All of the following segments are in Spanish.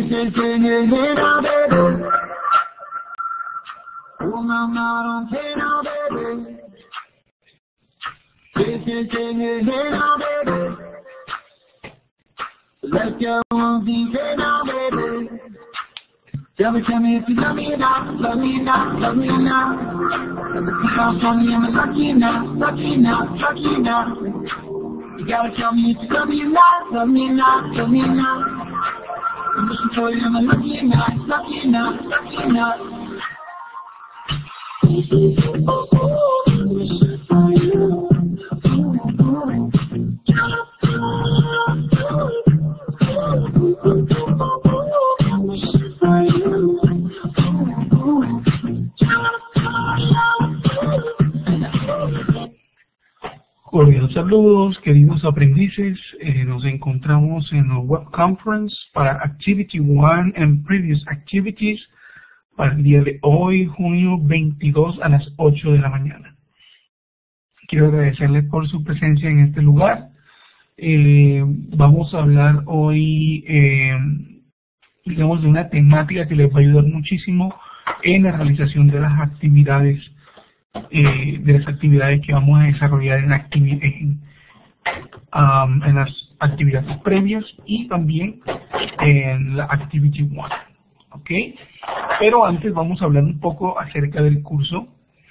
is in your head now, baby. Oh, mama, don't say now, baby. This is in your head now, baby. Let your own be say now, baby. Tell me if you love me now, love me now, love me now. Keep on telling me I'm lucky now, lucky now, lucky now. You gotta tell me if you love me now, love me now, love me now. I'm wishing for you, I'm lucky now, lucky now, lucky now. Wishing for you. Cordial saludos, queridos aprendices. Nos encontramos en la web conference para Activity 1 and Previous Activities para el día de hoy, junio 22 a las 8 de la mañana. Quiero agradecerles por su presencia en este lugar. Vamos a hablar hoy, digamos, de una temática que les va a ayudar muchísimo en la realización de las actividades que vamos a desarrollar en las actividades previas y también en la Activity 1. ¿Ok? Pero antes vamos a hablar un poco acerca del curso.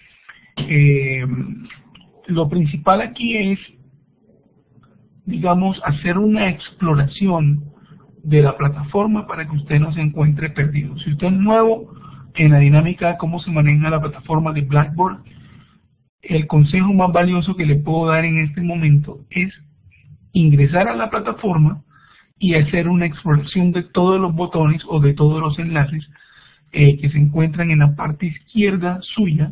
Lo principal aquí es, digamos, hacer una exploración de la plataforma para que usted no se encuentre perdido. Si usted es nuevo en la dinámica de cómo se maneja la plataforma de Blackboard, el consejo más valioso que le puedo dar en este momento es ingresar a la plataforma y hacer una exploración de todos los botones o de todos los enlaces que se encuentran en la parte izquierda suya.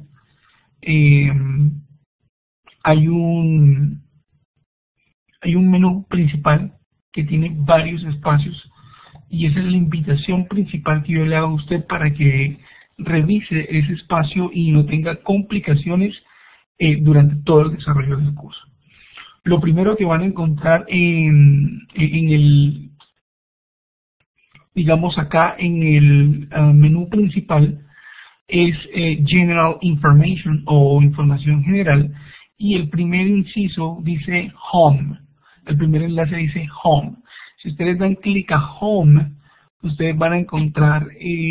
Hay un menú principal que tiene varios espacios y esa es la invitación principal que yo le hago a usted para que revise ese espacio y no tenga complicaciones durante todo el desarrollo del curso. Lo primero que van a encontrar en el, digamos acá en el menú principal es General Information o información general, y el primer inciso dice Home. El primer enlace dice Home. Si ustedes dan clic a Home, ustedes van a encontrar,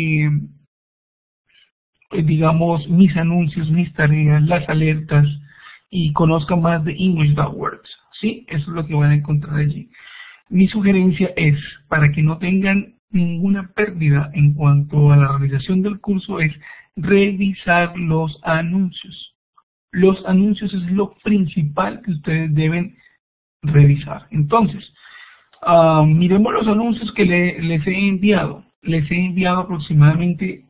digamos, mis anuncios, mis tareas, las alertas, y conozcan más de English.works. ¿Sí? Eso es lo que van a encontrar allí. Mi sugerencia es, para que no tengan ninguna pérdida en cuanto a la realización del curso, es revisar los anuncios. Los anuncios es lo principal que ustedes deben revisar. Entonces, miremos los anuncios que les he enviado. Les he enviado aproximadamente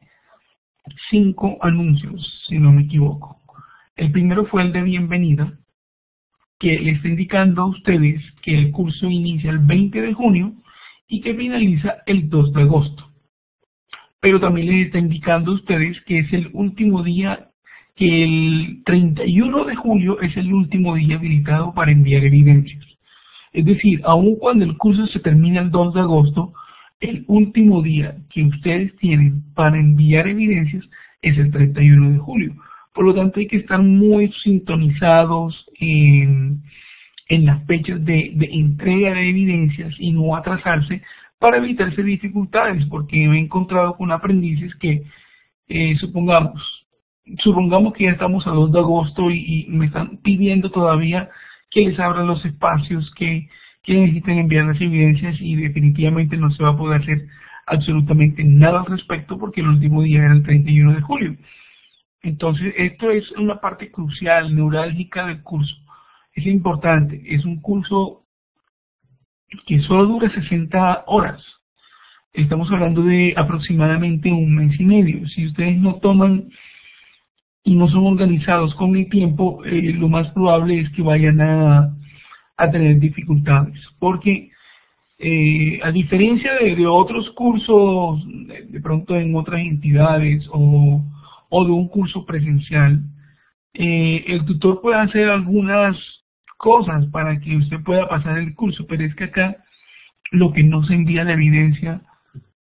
5 anuncios, si no me equivoco. El primero fue el de bienvenida, que les está indicando a ustedes que el curso inicia el 20 de junio y que finaliza el 2 de agosto. Pero también les está indicando a ustedes que es el último día, que el 31 de julio es el último día habilitado para enviar evidencias. Es decir, aun cuando el curso se termina el 2 de agosto, el último día que ustedes tienen para enviar evidencias es el 31 de julio. Por lo tanto, hay que estar muy sintonizados en las fechas de entrega de evidencias y no atrasarse para evitarse dificultades, porque me he encontrado con aprendices que, supongamos que ya estamos a 2 de agosto y me están pidiendo todavía que les abran los espacios que necesitan enviar las evidencias, y definitivamente no se va a poder hacer absolutamente nada al respecto porque el último día era el 31 de julio. Entonces, esto es una parte crucial, neurálgica del curso. Es importante, es un curso que solo dura 60 horas. Estamos hablando de aproximadamente un mes y medio. Si ustedes no toman y no son organizados con el tiempo, lo más probable es que vayan a tener dificultades, porque a diferencia de otros cursos, de pronto en otras entidades o de un curso presencial, el tutor puede hacer algunas cosas para que usted pueda pasar el curso, pero es que acá lo que no se envía la evidencia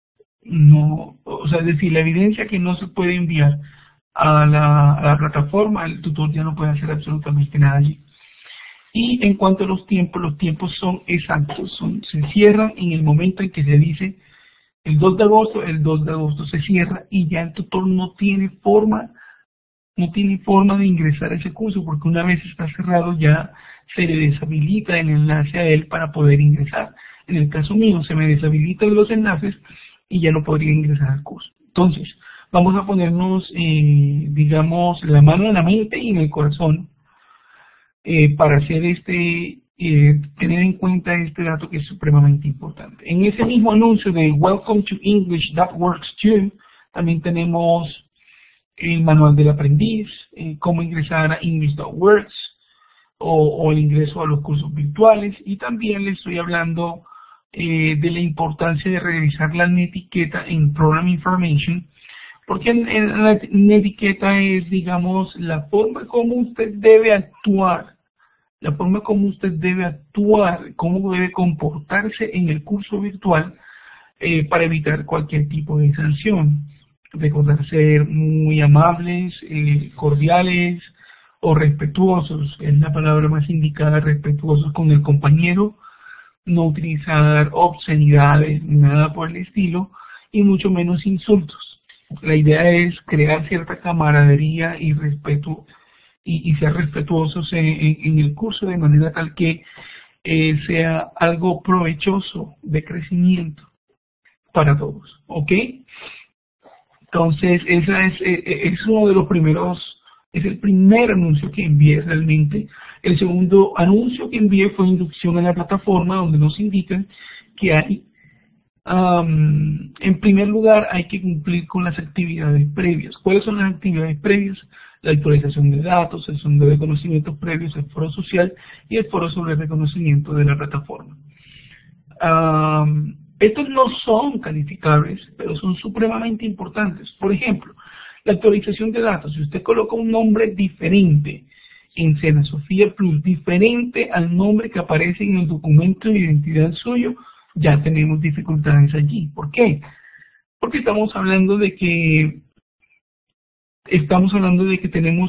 no, o sea, es decir, la evidencia que no se puede enviar a la plataforma, el tutor ya no puede hacer absolutamente nada allí. Y en cuanto a los tiempos son exactos, se cierran en el momento en que se dice el 2 de agosto se cierra y ya el tutor no tiene forma de ingresar a ese curso, porque una vez está cerrado ya se le deshabilita el enlace a él para poder ingresar. En el caso mío se me deshabilitan los enlaces y ya no podría ingresar al curso. Entonces, vamos a ponernos, digamos, la mano en la mente y en el corazón para hacer tener en cuenta este dato que es supremamente importante. En ese mismo anuncio de Welcome to English That Works Too, también tenemos el manual del aprendiz, cómo ingresar a English.works o el ingreso a los cursos virtuales, y también les estoy hablando de la importancia de revisar la etiqueta en Program Information, porque en la etiqueta es, digamos, la forma como usted debe actuar, cómo debe comportarse en el curso virtual para evitar cualquier tipo de sanción. Recordar ser muy amables, cordiales o respetuosos, es la palabra más indicada, respetuosos con el compañero, no utilizar obscenidades, nada por el estilo, y mucho menos insultos. La idea es crear cierta camaradería y respeto y ser respetuosos en el curso de manera tal que sea algo provechoso de crecimiento para todos, ¿ok? Entonces, es uno de los primeros, es el primer anuncio que envié realmente. El segundo anuncio que envié fue inducción a la plataforma, donde nos indican que hay, en primer lugar, hay que cumplir con las actividades previas. ¿Cuáles son las actividades previas? La actualización de datos, el sondeo de conocimientos previos, el foro social y el foro sobre el reconocimiento de la plataforma. Estos no son calificables, pero son supremamente importantes. Por ejemplo, la actualización de datos. Si usted coloca un nombre diferente en Senasofía Plus, diferente al nombre que aparece en el documento de identidad suyo, ya tenemos dificultades allí. ¿Por qué? Porque estamos hablando de que tenemos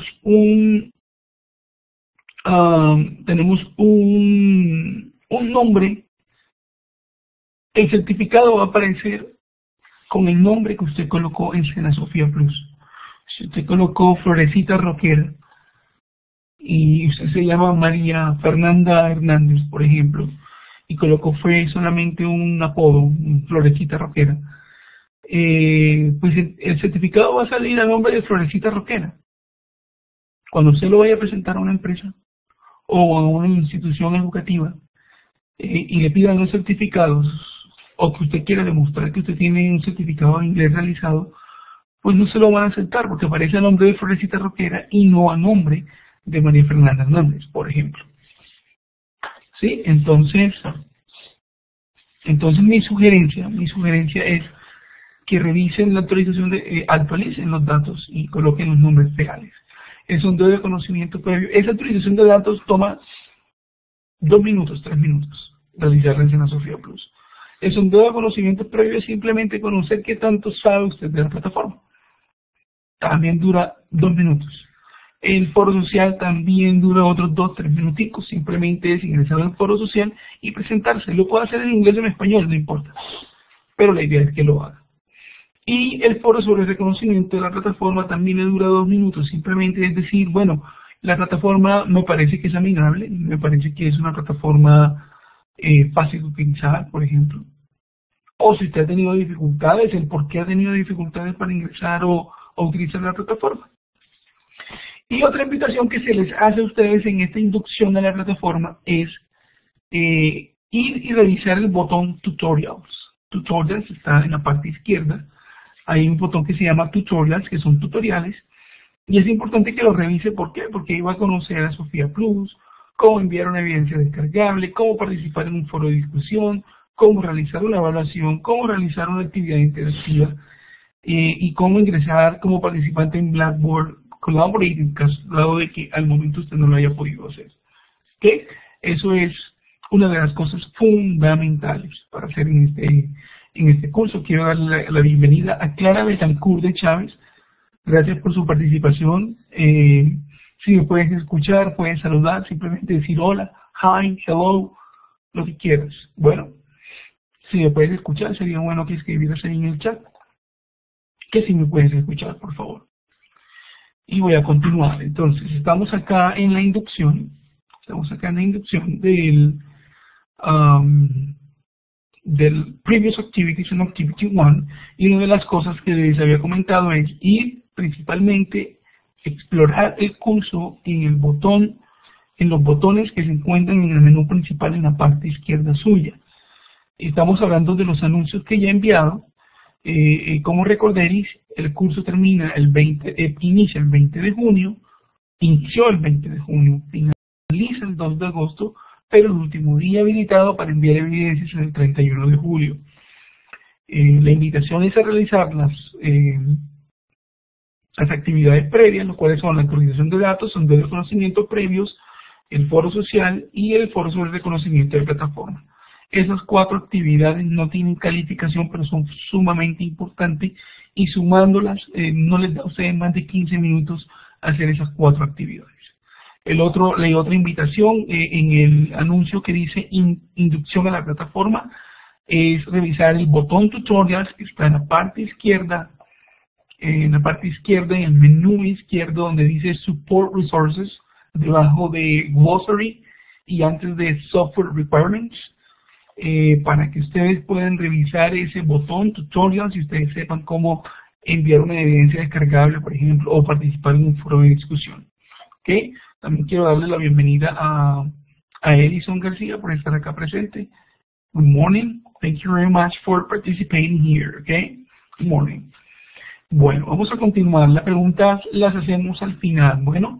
un nombre. El certificado va a aparecer con el nombre que usted colocó en Senasofía Plus. Si usted colocó Florecita Roquera y usted se llama María Fernanda Hernández, por ejemplo, y fue solamente un apodo, Florecita Roquera, pues el certificado va a salir a nombre de Florecita Roquera. Cuando usted lo vaya a presentar a una empresa o a una institución educativa y le pidan los certificados, o que usted quiera demostrar que usted tiene un certificado de inglés realizado, pues no se lo van a aceptar porque aparece a nombre de Florecita Roquera y no a nombre de María Fernanda Hernández, por ejemplo. ¿Sí? Entonces mi sugerencia es que revisen la actualización, actualicen los datos y coloquen los nombres reales. El sondeo de conocimiento previo, esa actualización de datos toma 2 minutos, 3 minutos realizarla en Senasofía Plus. El sondeo de conocimiento previo es simplemente conocer qué tanto sabe usted de la plataforma. También dura 2 minutos. El foro social también dura otros 2-3 minuticos. Simplemente es ingresar al foro social y presentarse. Lo puede hacer en inglés o en español, no importa. Pero la idea es que lo haga. Y el foro sobre el reconocimiento de la plataforma también le dura 2 minutos. Simplemente es decir, bueno, la plataforma me parece que es amigable, me parece que es una plataforma fácil de utilizar, por ejemplo. O si usted ha tenido dificultades, el por qué ha tenido dificultades para ingresar o utilizar la plataforma. Y otra invitación que se les hace a ustedes en esta inducción a la plataforma es ir y revisar el botón Tutorials. Tutorials está en la parte izquierda. Hay un botón que se llama Tutorials, que son tutoriales. Y es importante que lo revise. ¿Por qué? Porque ahí va a conocer a Sofía Plus, cómo enviar una evidencia descargable, cómo participar en un foro de discusión, cómo realizar una evaluación, cómo realizar una actividad interactiva y cómo ingresar como participante en Blackboard Collaborate en caso de que al momento usted no lo haya podido hacer. ¿Okay? Eso es una de las cosas fundamentales para hacer en en este curso. Quiero darle la bienvenida a Clara Betancourt de Chávez. Gracias por su participación. Si me puedes escuchar, puedes saludar, simplemente decir hola, hi, hello, lo que quieras. Bueno, si me puedes escuchar, sería bueno que escribieras ahí en el chat que si me puedes escuchar, por favor. Y voy a continuar. Entonces, estamos acá en la inducción. Estamos acá en la inducción del Previous Activities en Activity 1. Y una de las cosas que les había comentado es ir principalmente explorar el curso en los botones que se encuentran en el menú principal en la parte izquierda suya. Estamos hablando de los anuncios que ya he enviado. Como recordaréis, el curso inicia el 20 de junio, inició el 20 de junio, finaliza el 2 de agosto, pero el último día habilitado para enviar evidencias es el 31 de julio. La invitación es a realizar las actividades previas, las cuales son la actualización de datos, sondeos de conocimiento previos, el foro social y el foro sobre reconocimiento de plataforma. Esas 4 actividades no tienen calificación, pero son sumamente importantes y sumándolas no les da a ustedes más de 15 minutos hacer esas 4 actividades. La otra invitación en el anuncio que dice inducción a la plataforma es revisar el botón tutorials que está en la parte izquierda, en el menú izquierdo donde dice support resources, debajo de glossary y antes de software requirements. Para que ustedes puedan revisar ese botón tutorials y ustedes sepan cómo enviar una evidencia descargable, por ejemplo, o participar en un foro de discusión. ¿Okay? También quiero darle la bienvenida a Edison García por estar acá presente. Good morning. Thank you very much for participating here. Okay? Good morning. Bueno, vamos a continuar. Las preguntas las hacemos al final. Bueno,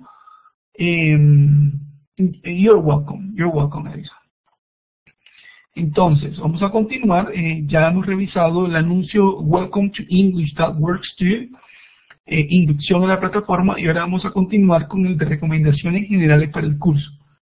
you're welcome. You're welcome, Edison. Entonces, vamos a continuar. Ya hemos revisado el anuncio Welcome to English.works 2, inducción a la plataforma, y ahora vamos a continuar con el de recomendaciones generales para el curso.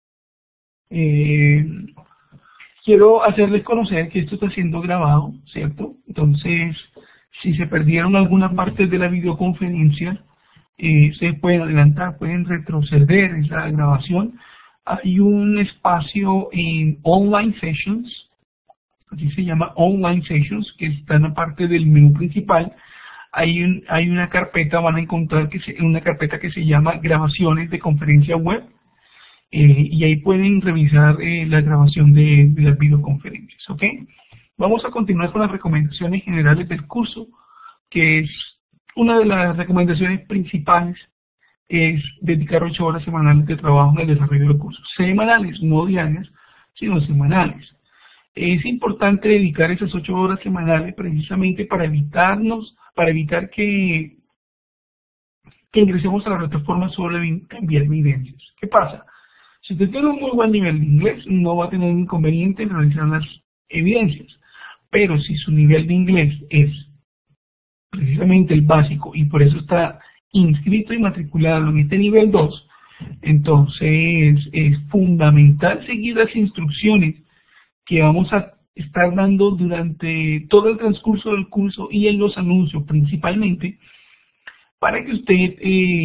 Quiero hacerles conocer que esto está siendo grabado, ¿cierto? Entonces, si se perdieron algunas partes de la videoconferencia, ustedes pueden adelantar, pueden retroceder esa grabación. Hay un espacio en Online Sessions, así se llama Online Sessions, que está en la parte del menú principal. Hay una carpeta, van a encontrar una carpeta que se llama Grabaciones de Conferencia Web, y ahí pueden revisar la grabación de las videoconferencias. ¿Ok? Vamos a continuar con las recomendaciones generales del curso, que es una de las recomendaciones principales. Es dedicar 8 horas semanales de trabajo en el desarrollo del curso. Semanales, no diarias, sino semanales. Es importante dedicar esas 8 horas semanales precisamente para evitar que ingresemos a la plataforma solo enviar evidencias. ¿Qué pasa? Si usted tiene un muy buen nivel de inglés, no va a tener inconveniente en realizar las evidencias. Pero si su nivel de inglés es precisamente el básico y por eso está inscrito y matriculado en este nivel 2, entonces es fundamental seguir las instrucciones que vamos a estar dando durante todo el transcurso del curso y en los anuncios principalmente, para que usted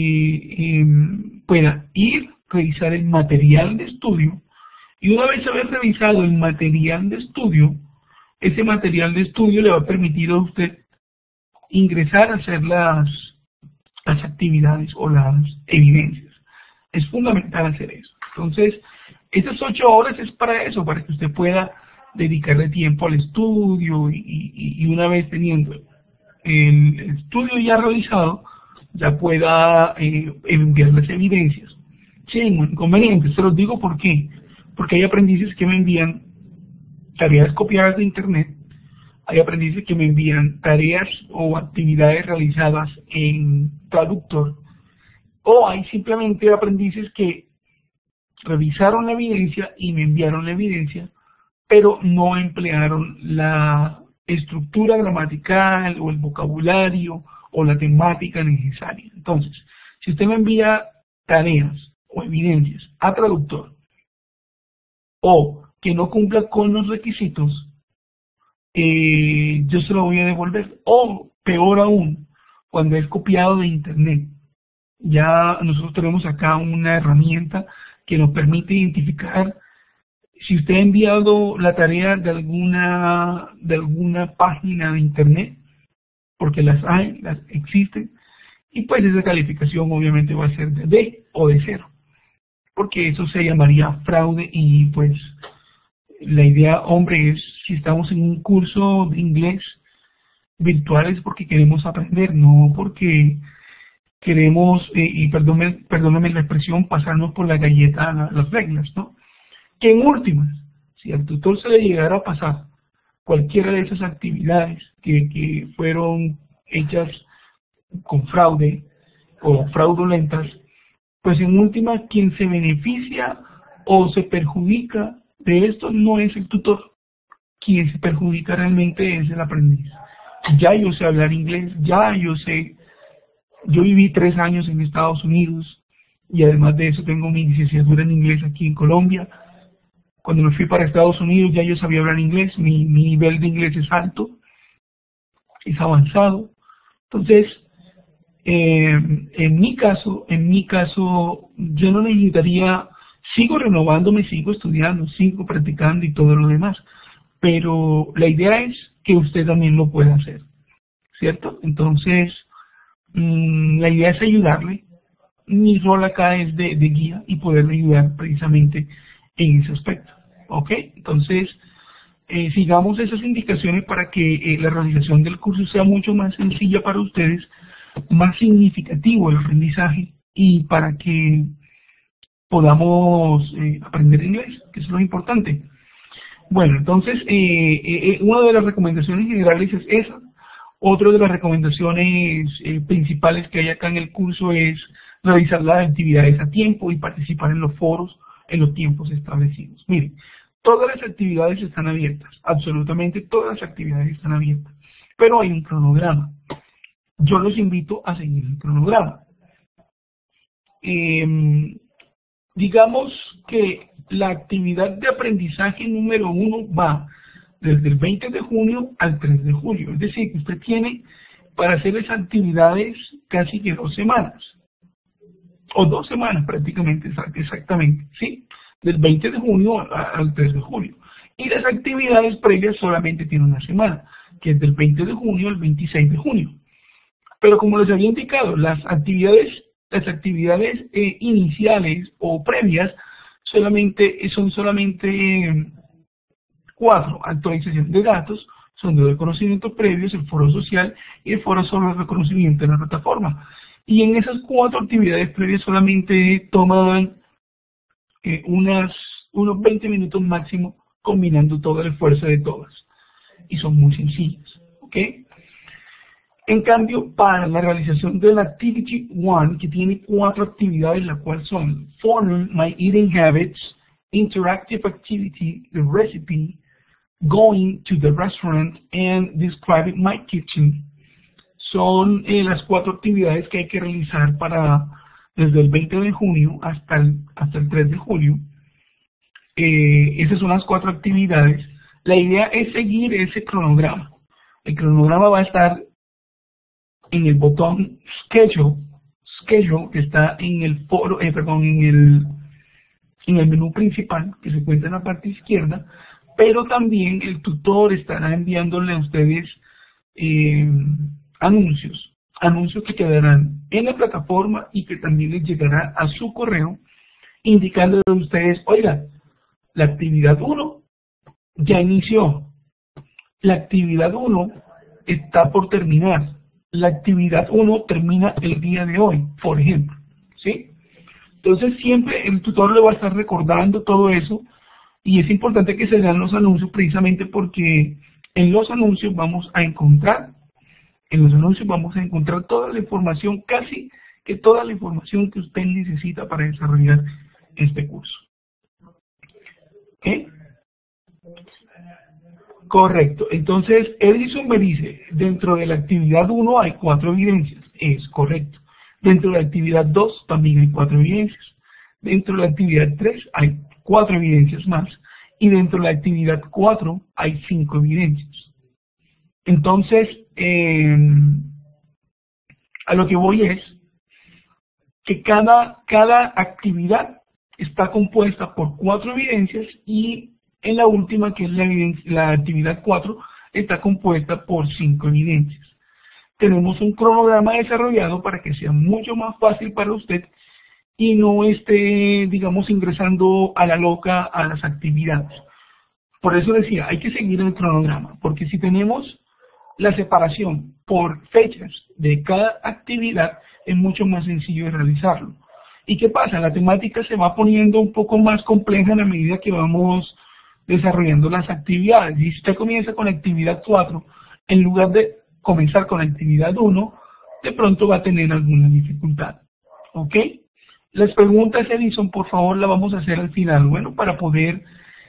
pueda ir, revisar el material de estudio, y una vez haber revisado el material de estudio, ese material de estudio le va a permitir a usted ingresar a hacer las actividades o las evidencias. Es fundamental hacer eso. Entonces, estas 8 horas es para eso, para que usted pueda dedicarle tiempo al estudio y una vez teniendo el estudio ya realizado, ya pueda enviar las evidencias. Sin inconvenientes, se los digo por qué. Porque hay aprendices que me envían tareas copiadas de internet, hay aprendices que me envían tareas o actividades realizadas en Traductor, o hay simplemente aprendices que revisaron la evidencia y me enviaron la evidencia, pero no emplearon la estructura gramatical o el vocabulario o la temática necesaria. Entonces, si usted me envía tareas o evidencias a Traductor o que no cumpla con los requisitos, yo se lo voy a devolver. O peor aún, cuando es copiado de internet. Ya nosotros tenemos acá una herramienta que nos permite identificar si usted ha enviado la tarea de alguna página de internet, porque las hay, las existen, y pues esa calificación obviamente va a ser de D o de 0, porque eso se llamaría fraude. Y pues la idea, hombre, es si estamos en un curso de inglés virtual es porque queremos aprender, no porque queremos, y perdónenme la expresión, pasarnos por la galleta las reglas, ¿no? Que en últimas, si al tutor se le llegara a pasar cualquiera de esas actividades que fueron hechas con fraude o fraudulentas, pues en última quien se beneficia o se perjudica de esto no es el tutor, quien se perjudica realmente es el aprendiz. Ya yo sé hablar inglés, yo viví 3 años en Estados Unidos y además de eso tengo mi licenciatura en inglés aquí en Colombia. Cuando me fui para Estados Unidos ya yo sabía hablar inglés, mi nivel de inglés es alto, es avanzado. Entonces, en mi caso, yo no necesitaría, sigo renovándome, sigo estudiando, sigo practicando y todo lo demás, pero la idea es que usted también lo pueda hacer, ¿cierto? Entonces, la idea es ayudarle. Mi rol acá es de guía y poderle ayudar precisamente en ese aspecto. ¿Ok? Entonces, sigamos esas indicaciones para que la realización del curso sea mucho más sencilla para ustedes, más significativo el aprendizaje y para que podamos aprender inglés, que es lo importante. Bueno, entonces, una de las recomendaciones generales es esa. Otra de las recomendaciones principales que hay acá en el curso es realizar las actividades a tiempo y participar en los foros en los tiempos establecidos. Miren, todas las actividades están abiertas, absolutamente todas las actividades están abiertas, pero hay un cronograma. Yo los invito a seguir el cronograma. Digamos que la actividad de aprendizaje número 1 va desde el 20 de junio al 3 de julio. Es decir, que usted tiene para hacer esas actividades casi que 2 semanas. O 2 semanas prácticamente, exactamente, ¿sí? Del 20 de junio al 3 de julio. Y las actividades previas solamente tienen 1 semana, que es del 20 de junio al 26 de junio. Pero como les había indicado, las actividades iniciales o previas son solamente 4: actualización de datos, sondeo de conocimientos previos, el foro social y el foro sobre el reconocimiento de la plataforma. Y en esas 4 actividades previas solamente toman unos 20 minutos máximo, combinando todo el esfuerzo de todas. Y son muy sencillas, ¿ok? En cambio, para la realización de la Activity 1, que tiene 4 actividades, las cuales son Forming My Eating Habits, Interactive Activity, The Recipe, Going to the Restaurant, and Describing My Kitchen, son las 4 actividades que hay que realizar desde el 20 de junio hasta el 3 de julio. Esas son las 4 actividades. La idea es seguir ese cronograma. El cronograma va a estar en el botón Schedule, que está en el foro, en el menú principal, que se encuentra en la parte izquierda, pero también el tutor estará enviándole a ustedes anuncios que quedarán en la plataforma y que también les llegará a su correo, indicando a ustedes, oiga, la actividad 1 ya inició, la actividad 1 está por terminar, la actividad 1 termina el día de hoy, por ejemplo, ¿sí? Entonces siempre el tutor le va a estar recordando todo eso, y es importante que se lean los anuncios precisamente porque en los anuncios vamos a encontrar toda la información, casi que toda la información que usted necesita para desarrollar este curso. ¿Ok? Correcto. Entonces, Edison me dice, dentro de la actividad 1 hay 4 evidencias. Es correcto. Dentro de la actividad 2 también hay 4 evidencias. Dentro de la actividad 3 hay 4 evidencias más. Y dentro de la actividad 4 hay 5 evidencias. Entonces, a lo que voy es que cada actividad está compuesta por 4 evidencias y en la última, que es la actividad 4, está compuesta por 5 evidencias. Tenemos un cronograma desarrollado para que sea mucho más fácil para usted y no esté, digamos, ingresando a la loca a las actividades. Por eso decía, hay que seguir el cronograma, porque si tenemos la separación por fechas de cada actividad, es mucho más sencillo de realizarlo. ¿Y qué pasa? La temática se va poniendo un poco más compleja a la medida que vamos desarrollando las actividades. Y si usted comienza con la actividad 4, en lugar de comenzar con la actividad 1, de pronto va a tener alguna dificultad. ¿Ok? Las preguntas, Edison, por favor, las vamos a hacer al final. Bueno, para poder,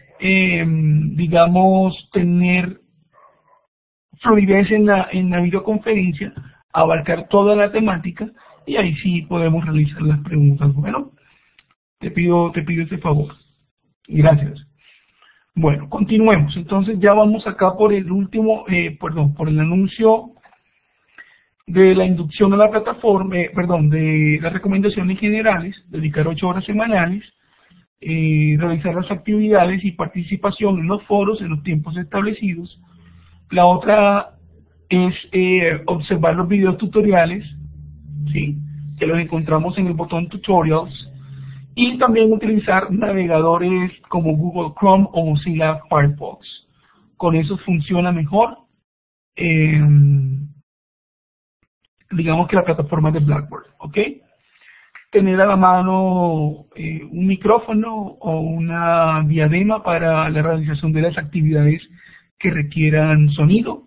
digamos, tener fluidez en la videoconferencia, abarcar toda la temática y ahí sí podemos realizar las preguntas. Bueno, te pido este favor. Gracias. Bueno, continuemos. Entonces ya vamos acá por el último, por el anuncio de la inducción a la plataforma, de las recomendaciones generales, dedicar 8 horas semanales, realizar las actividades y participación en los foros en los tiempos establecidos. La otra es observar los videos tutoriales, ¿sí?, que los encontramos en el botón Tutorials, y también utilizar navegadores como Google Chrome o Mozilla Firefox. Con eso funciona mejor, digamos, que la plataforma de Blackboard, ¿ok? Tener a la mano un micrófono o una diadema para la realización de las actividades que requieran sonido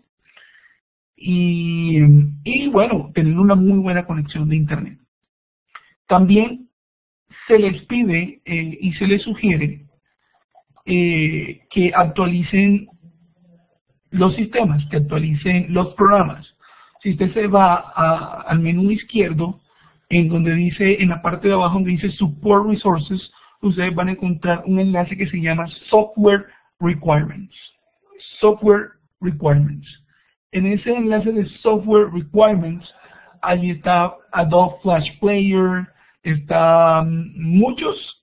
y bueno, tener una muy buena conexión de internet. También se les pide y se les sugiere que actualicen los sistemas, que actualicen los programas. Si usted se va al menú izquierdo, en donde dice, en la parte de abajo donde dice Support Resources, ustedes van a encontrar un enlace que se llama Software Requirements. Software Requirements. En ese enlace de Software Requirements, allí está Adobe Flash Player, está muchos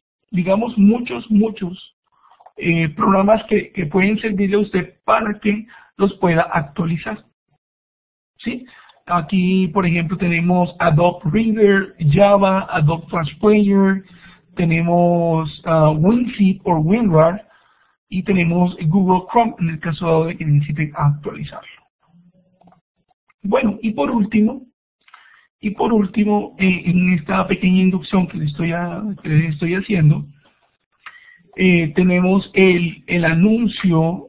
programas que pueden servirle a usted para que los pueda actualizar. ¿Sí? Aquí, por ejemplo, tenemos Adobe Reader, Java, Adobe Flash Player, tenemos WinZip o WinRAR, y tenemos Google Chrome en el caso de que necesiten actualizarlo. Bueno, y por último, en esta pequeña inducción que les estoy haciendo, tenemos el anuncio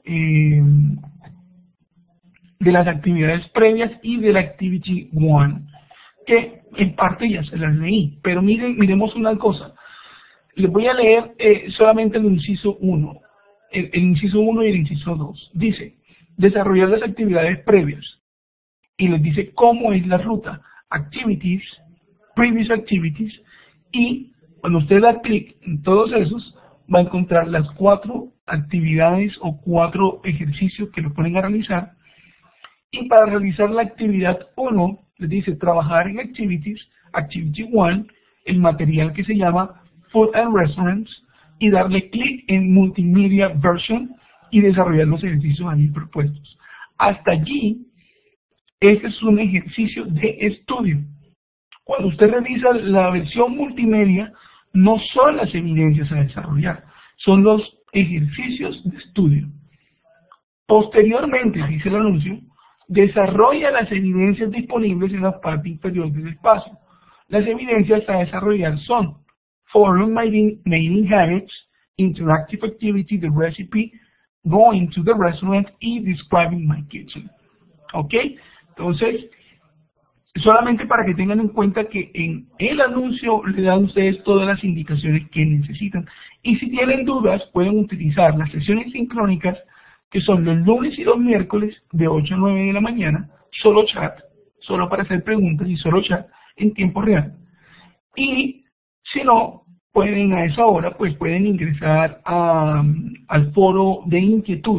de las actividades previas y de la Activity 1, que en parte ya se las leí, pero miremos una cosa. Les voy a leer solamente el inciso 1. El inciso 1 y el inciso 2. Dice, desarrollar las actividades previas. Y les dice cómo es la ruta. Activities, Previous Activities, y cuando usted da clic en todos esos, va a encontrar las 4 actividades o 4 ejercicios que lo ponen a realizar. Y para realizar la actividad 1, les dice trabajar en Activities, Activity 1, el material que se llama Food and Restaurants, y darle clic en Multimedia Version y desarrollar los ejercicios ahí propuestos. Hasta allí, este es un ejercicio de estudio. Cuando usted revisa la versión multimedia, no son las evidencias a desarrollar, son los ejercicios de estudio. Posteriormente, dice el anuncio, desarrolla las evidencias disponibles en la parte inferior del espacio. Las evidencias a desarrollar son Forum Mating Habits, Interactive Activity, The Recipe, Going to the Restaurant y Describing My Kitchen. ¿Ok? Entonces, solamente para que tengan en cuenta que en el anuncio le dan a ustedes todas las indicaciones que necesitan. Y si tienen dudas, pueden utilizar las sesiones sincrónicas, que son los lunes y los miércoles de 8 a 9 de la mañana, solo chat, solo para hacer preguntas y solo chat en tiempo real. Y si no pueden a esa hora, pues pueden ingresar al foro de inquietudes,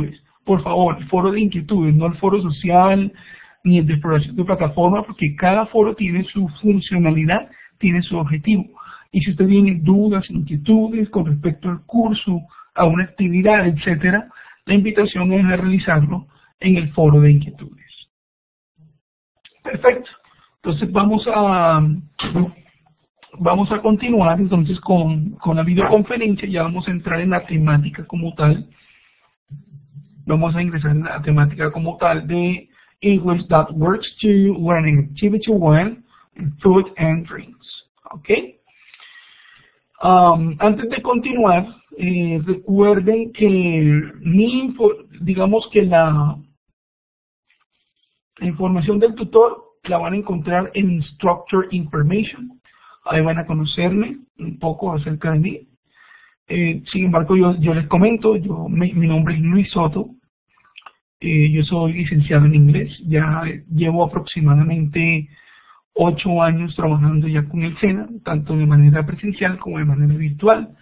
por favor, el foro de inquietudes, no el foro social ni el de exploración de plataforma, porque cada foro tiene su funcionalidad, tiene su objetivo. Y si usted tiene dudas, inquietudes con respecto al curso, a una actividad, etcétera, la invitación es a realizarlo en el foro de inquietudes. Perfecto. Entonces vamos a continuar entonces con la videoconferencia. Ya vamos a entrar en la temática como tal. Vamos a ingresar en la temática como tal de English that works to learning activity 1, food and drinks. ¿Ok? Antes de continuar, recuerden que digamos que la información del tutor la van a encontrar en Instructor Information. Ahí van a conocerme un poco acerca de mí. Sin embargo, yo les comento, mi nombre es Luis Soto. Yo soy licenciado en inglés. Ya llevo aproximadamente 8 años trabajando ya con el SENA, tanto de manera presencial como de manera virtual.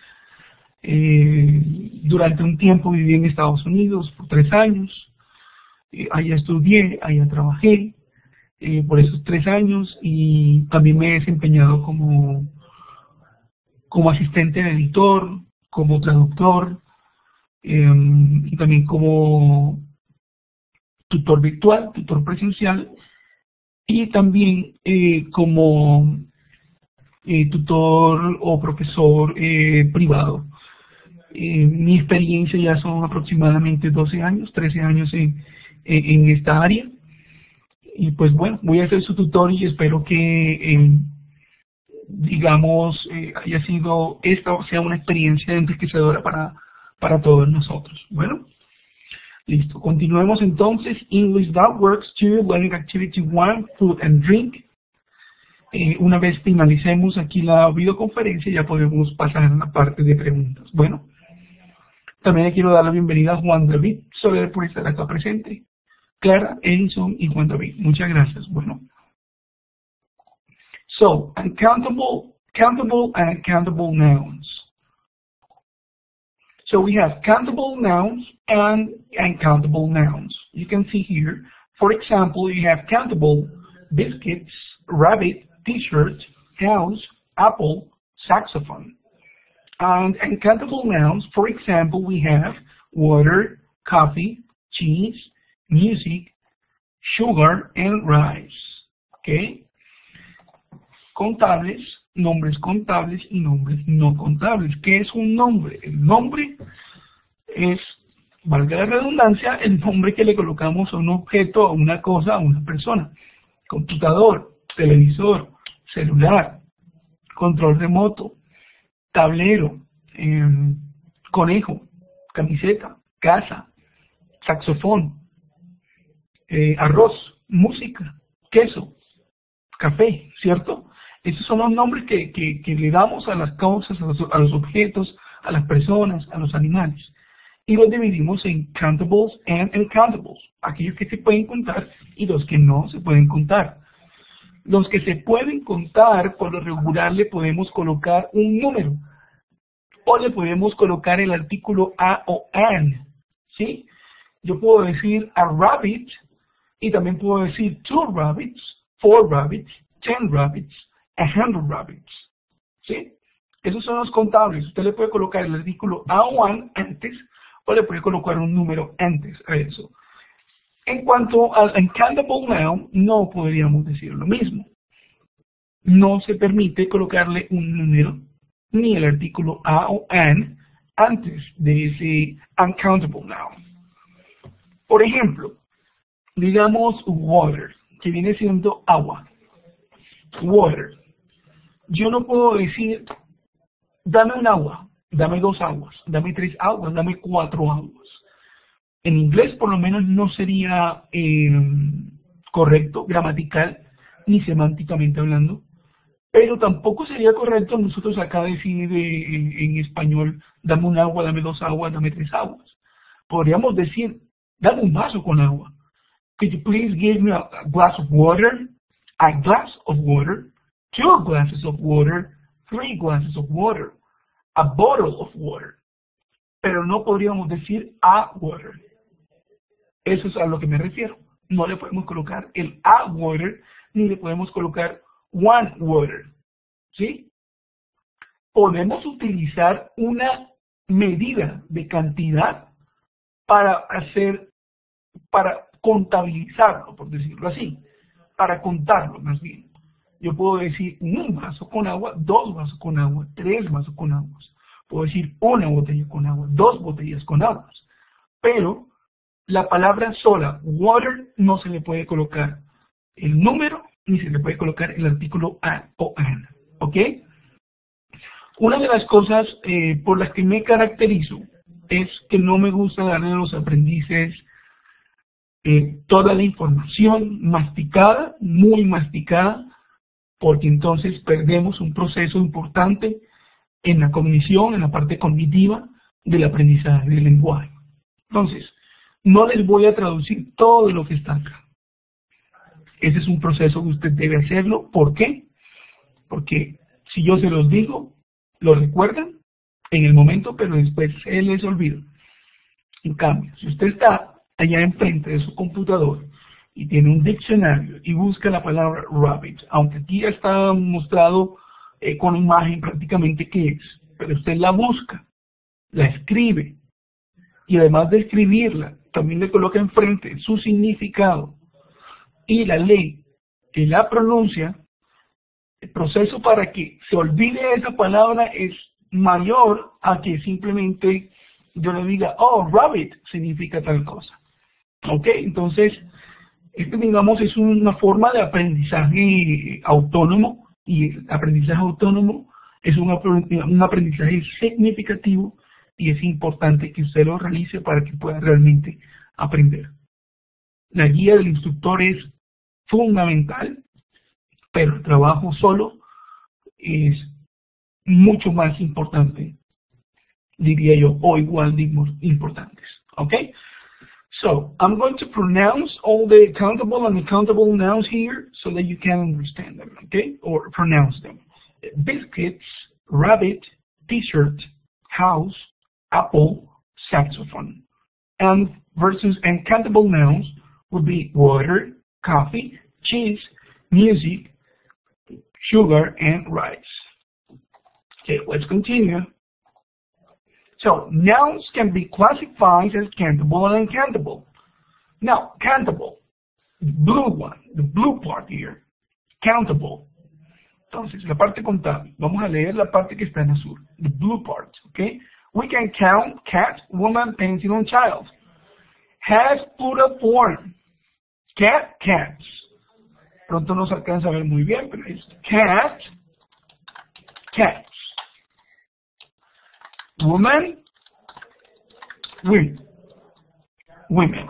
Durante un tiempo viví en Estados Unidos por 3 años. Allá estudié, allá trabajé por esos 3 años y también me he desempeñado como asistente de editor, como traductor y también como tutor virtual, tutor presencial y también como tutor o profesor privado. Mi experiencia ya son aproximadamente 12 años, 13 años en esta área. Y pues bueno, voy a ser su tutor y espero que, digamos, esta sea una experiencia enriquecedora para todos nosotros. Bueno, listo. Continuemos entonces. English that works to learning activity 1, food and drink. Una vez finalicemos aquí la videoconferencia, ya podemos pasar a la parte de preguntas. Bueno, también le quiero dar la bienvenida a Juan David Soler por estar acá presente. Clara, Edison y Juan David. Muchas gracias. Bueno. So, countable and uncountable nouns. So we have countable nouns and uncountable nouns. You can see here, for example, you have countable biscuits, rabbit, t-shirt, house, apple, saxophone. And uncountable nouns, for example, we have water, coffee, cheese, music, sugar, and rice. ¿Ok? Contables, nombres contables y nombres no contables. ¿Qué es un nombre? El nombre es, valga la redundancia, el nombre que le colocamos a un objeto, a una cosa, a una persona. Computador, televisor, celular, control remoto, tablero, conejo, camiseta, casa, saxofón, arroz, música, queso, café, ¿cierto? Esos son los nombres que le damos a las cosas, a los objetos, a las personas, a los animales. Y los dividimos en countables and uncountables, aquellos que se pueden contar y los que no se pueden contar. Los que se pueden contar, por lo regular le podemos colocar un número o le podemos colocar el artículo a o an, ¿sí? Yo puedo decir a rabbit y también puedo decir 2 rabbits, 4 rabbits, 10 rabbits, 100 rabbits, ¿sí? Esos son los contables. Usted le puede colocar el artículo a o an antes o le puede colocar un número antes a eso. En cuanto al uncountable noun, no podríamos decir lo mismo. No se permite colocarle un número ni el artículo a o an antes de ese uncountable noun. Por ejemplo, digamos water, que viene siendo agua. Water. Yo no puedo decir, dame un agua, dame 2 aguas, dame 3 aguas, dame 4 aguas. En inglés, por lo menos, no sería correcto, gramatical, ni semánticamente hablando, pero tampoco sería correcto nosotros acá decir en español, dame un agua, dame 2 aguas, dame 3 aguas. Podríamos decir, dame un vaso con agua. Could you please give me a glass of water? A glass of water, 2 glasses of water, 3 glasses of water, a bottle of water. Pero no podríamos decir a water. Eso es a lo que me refiero. No le podemos colocar el a water, ni le podemos colocar one water, ¿sí? Podemos utilizar una medida de cantidad para contabilizarlo, por decirlo así, para contarlo más bien. Yo puedo decir un vaso con agua, 2 vasos con agua, 3 vasos con agua. Puedo decir una botella con agua, 2 botellas con agua. Pero la palabra sola, water, no se le puede colocar el número, ni se le puede colocar el artículo a o an. ¿Ok? Una de las cosas por las que me caracterizo es que no me gusta darle a los aprendices toda la información masticada, muy masticada, porque entonces perdemos un proceso importante en la cognición, en la parte cognitiva del aprendizaje del lenguaje. Entonces, no les voy a traducir todo lo que está acá. Ese es un proceso que usted debe hacerlo. ¿Por qué? Porque si yo se los digo, lo recuerdan en el momento, pero después se les olvida. En cambio, si usted está allá enfrente de su computador y tiene un diccionario y busca la palabra rabbit, aunque aquí ya está mostrado con imagen prácticamente qué es, pero usted la busca, la escribe y además de escribirla, también le coloca enfrente su significado y la lee y la pronuncia, el proceso para que se olvide esa palabra es mayor a que simplemente yo le diga, oh, rabbit significa tal cosa. Ok, entonces, digamos es una forma de aprendizaje autónomo, y el aprendizaje autónomo es un aprendizaje significativo y es importante que usted lo realice para que pueda realmente aprender. La guía del instructor es fundamental, pero el trabajo solo es mucho más importante, diría yo, o igual de importantes. Okay? So, I'm going to pronounce all the countable and uncountable nouns here so that you can understand them, okay? Or pronounce them. Biscuits, rabbit, t-shirt, house, apple, saxophone. And versus uncountable nouns would be water, coffee, cheese, music, sugar, and rice. Okay, let's continue. So, nouns can be classified as countable and uncountable. Now, countable, the blue one, the blue part here, countable. Entonces, la parte contable. Vamos a leer la parte que está en azul, the blue part, okay? We can count cat, woman, pencil, and child. Has plural form. Cat, cats. Pronto no se alcanza a ver muy bien, pero es cat, cats. Woman, women.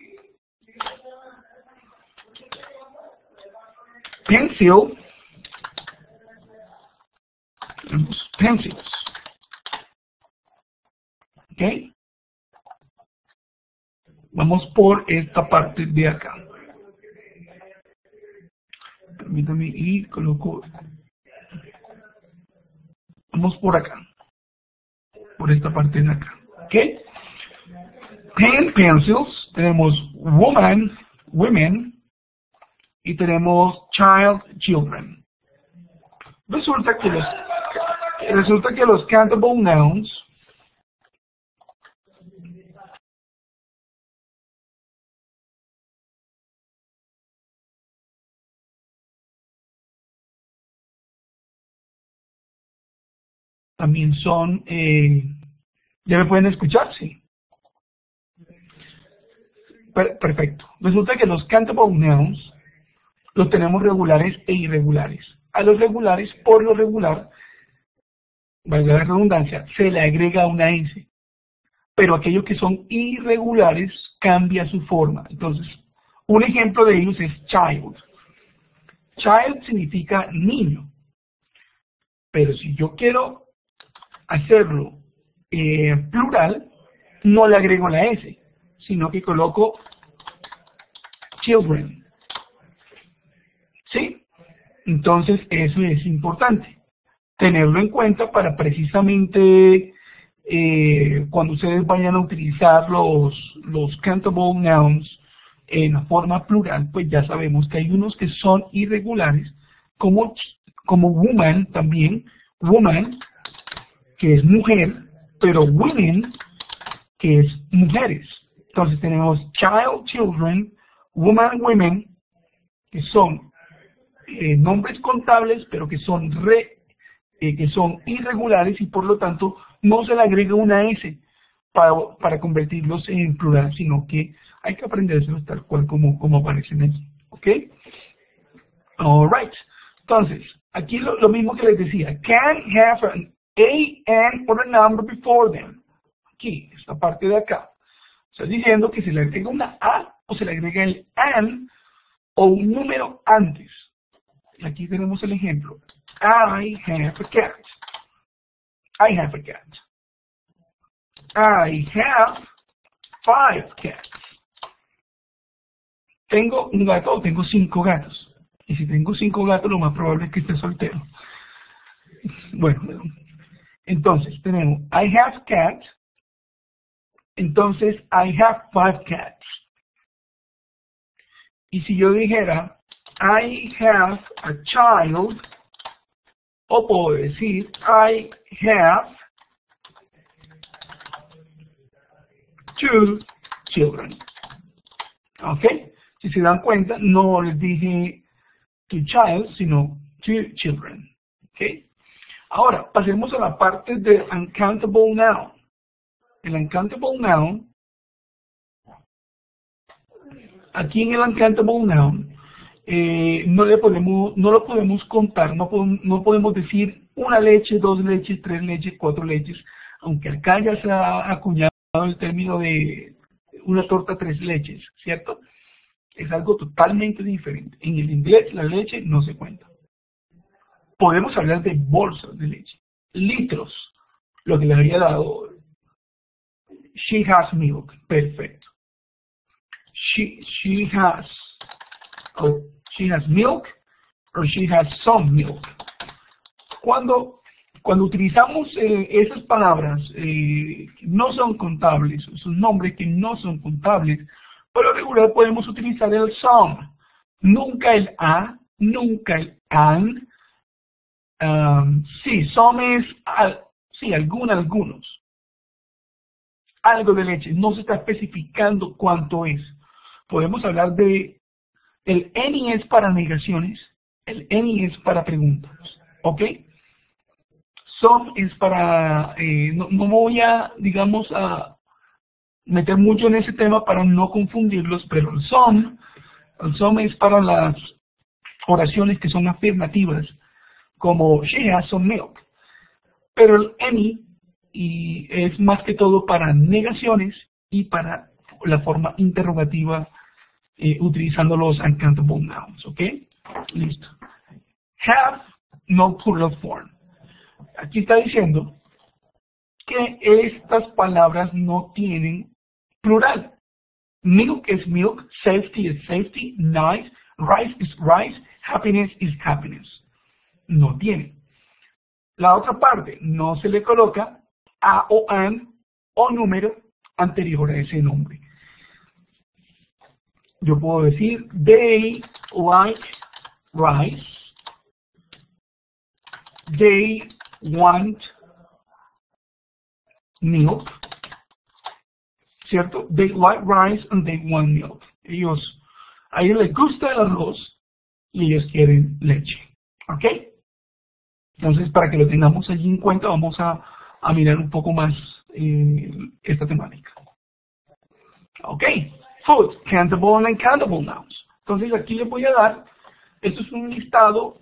Pencil, pencils. ¿Ok? Vamos por esta parte de acá. Permítame y coloco. Vamos por acá. Por esta parte de acá. ¿Ok? Pen, pencils. Tenemos woman, women. Y tenemos child, children. Resulta que los countable nouns también son, ¿ya me pueden escuchar? Sí. Perfecto. Resulta que los countable nouns los tenemos regulares e irregulares. A los regulares, por lo regular, valga la redundancia, se le agrega una S. Pero aquellos que son irregulares cambia su forma. Entonces, un ejemplo de ellos es child. Child significa niño. Pero si yo quiero hacerlo plural, no le agrego la S, sino que coloco children. ¿Sí? Entonces eso es importante, tenerlo en cuenta para precisamente cuando ustedes vayan a utilizar los countable nouns en la forma plural, pues ya sabemos que hay unos que son irregulares, como woman también, woman, que es mujer, pero women, que es mujeres. Entonces tenemos child, children, woman, women, que son nombres contables, pero que son irregulares y por lo tanto no se le agrega una S para convertirlos en plural, sino que hay que aprendérselos tal cual como aparecen aquí. ¿Ok? Alright. Entonces, aquí lo mismo que les decía. Can have an A, N, or a number before them. Aquí, esta parte de acá. Está diciendo que se le agrega una A o se le agrega el AN o un número antes. Aquí tenemos el ejemplo. I have a cat. I have a cat. I have 5 cats. Tengo un gato o tengo 5 gatos. Y si tengo 5 gatos, lo más probable es que esté soltero. Bueno, entonces tenemos I have cat. Entonces I have 5 cats. Y si yo dijera I have a child, o puedo decir I have 2 children. ¿Ok? Si se dan cuenta, no les dije 2 child, sino 2 children. ¿Ok? Ahora, pasemos a la parte de uncountable noun. El uncountable noun, aquí en el uncountable noun, no lo podemos contar, no podemos decir una leche, 2 leches, 3 leches, 4 leches, aunque acá ya se ha acuñado el término de una torta 3 leches, ¿cierto? Es algo totalmente diferente. En el inglés la leche no se cuenta. Podemos hablar de bolsas de leche, litros, lo que le había dado. She has milk, perfecto. She has milk or she has some milk. Cuando utilizamos esas palabras no son contables, son nombres que no son contables, por lo regular podemos utilizar el some, nunca el a, nunca el an. Sí, some es sí, algunos. Algo de leche, no se está especificando cuánto es. Podemos hablar de el any es para negaciones, el any es para preguntas, ¿ok? Some es para, no me voy a, digamos, a meter mucho en ese tema para no confundirlos, pero el some es para las oraciones que son afirmativas, como she has some milk. Pero el any y es más que todo para negaciones y para la forma interrogativa utilizando los uncountable nouns, ¿ok? Listo. Have, no plural form. Aquí está diciendo que estas palabras no tienen plural. Milk es milk, safety es safety, nice, rice is rice, happiness is happiness. No tiene. La otra parte, no se le coloca a o an o número anterior a ese nombre. Yo puedo decir, they like rice, they want milk, ¿cierto? They like rice and they want milk. A ellos les gusta el arroz y ellos quieren leche. ¿Ok? Entonces, para que lo tengamos allí en cuenta, vamos a mirar un poco más esta temática. Ok. Food, countable and uncountable nouns. Entonces, aquí les voy a dar, esto es un listado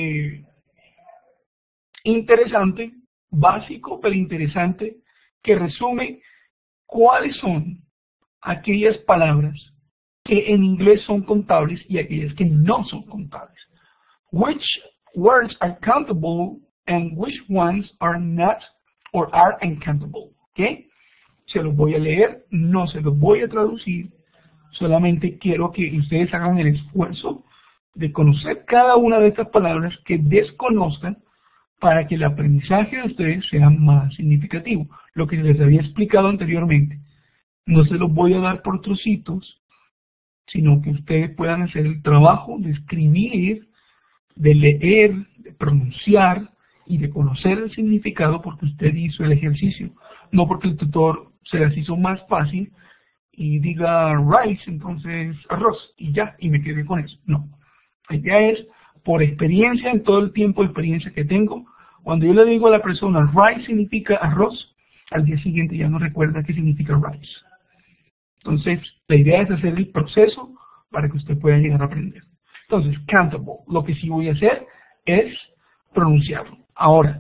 interesante, básico, pero interesante, que resume cuáles son aquellas palabras que en inglés son contables y aquellas que no son contables. Which words are countable and which ones are not or are uncountable. ¿Okay? Se los voy a leer, no se los voy a traducir, solamente quiero que ustedes hagan el esfuerzo de conocer cada una de estas palabras que desconozcan para que el aprendizaje de ustedes sea más significativo. Lo que les había explicado anteriormente. No se los voy a dar por trocitos, sino que ustedes puedan hacer el trabajo de escribir, de leer, de pronunciar y de conocer el significado porque usted hizo el ejercicio, no porque el tutor se las hizo más fácil y diga rice, entonces arroz, y ya, y me quedé con eso. No, la idea es, por experiencia, en todo el tiempo de experiencia que tengo, cuando yo le digo a la persona rice significa arroz, al día siguiente ya no recuerda qué significa rice. Entonces, la idea es hacer el proceso para que usted pueda llegar a aprender. Entonces, countable. Lo que sí voy a hacer es pronunciarlo. Ahora,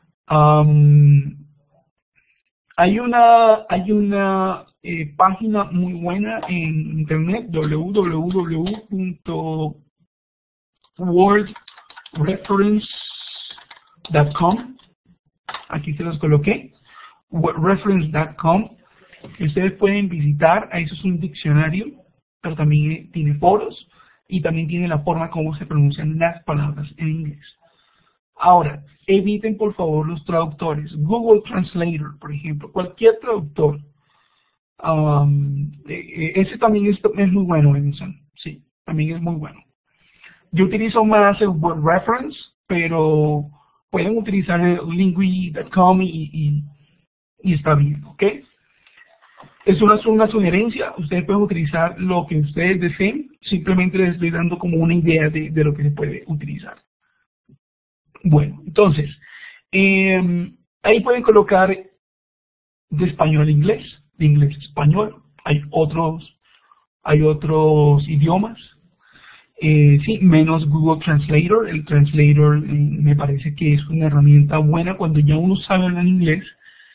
hay una página muy buena en internet, www.wordreference.com. Aquí se los coloqué. Wordreference.com. Ustedes pueden visitar, eso es un diccionario, pero también tiene foros y también tiene la forma como se pronuncian las palabras en inglés. Ahora, eviten por favor los traductores. Google Translator, por ejemplo, cualquier traductor. Ese también es muy bueno, Edison. Sí, también es muy bueno. Yo utilizo más el Word Reference, pero pueden utilizar el Lingui.com y está bien, ¿ok? Es una sugerencia, ustedes pueden utilizar lo que ustedes deseen, simplemente les estoy dando como una idea de lo que se puede utilizar. Bueno, entonces, ahí pueden colocar de español a inglés, de inglés a español, hay otros idiomas, sí, menos Google Translator. El Translator me parece que es una herramienta buena cuando ya uno sabe hablar inglés,